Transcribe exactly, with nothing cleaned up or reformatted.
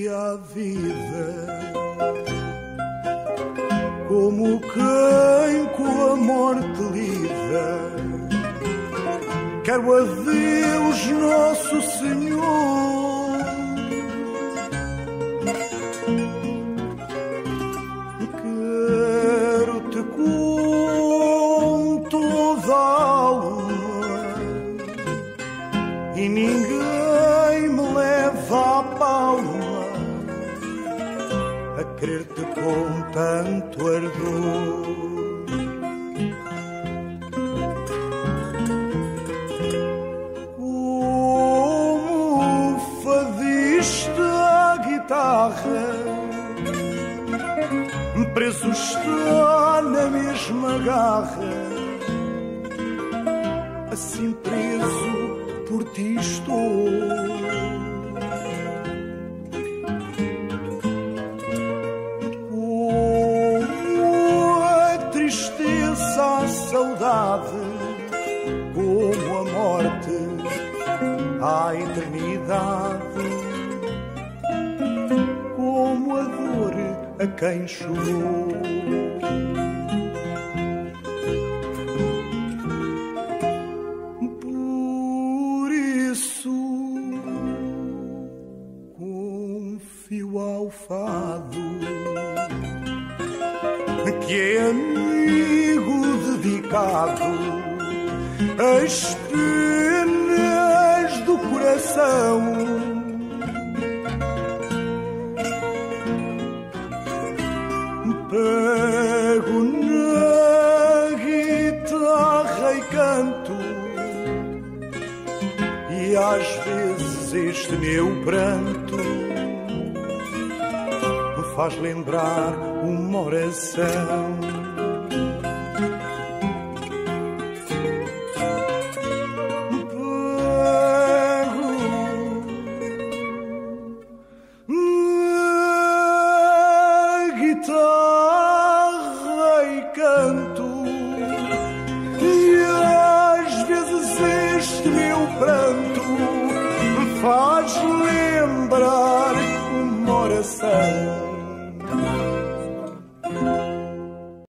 à vida, como quem com a morte lida. Quero a Deus Nosso Senhor, quero-te com toda a alma, e ninguém me leva a palma a querer-te com tanto ardor. Preso está na mesma garra, assim preso por ti estou. Como a tristeza, a saudade, como a morte, a eternidade, como a dor a quem chorou. Por isso confio ao fado, que é amigo dedicado às penas do coração. Pego na guitarra e canto, e às vezes este meu pranto me faz lembrar uma oração. Faz lembrar uma oração.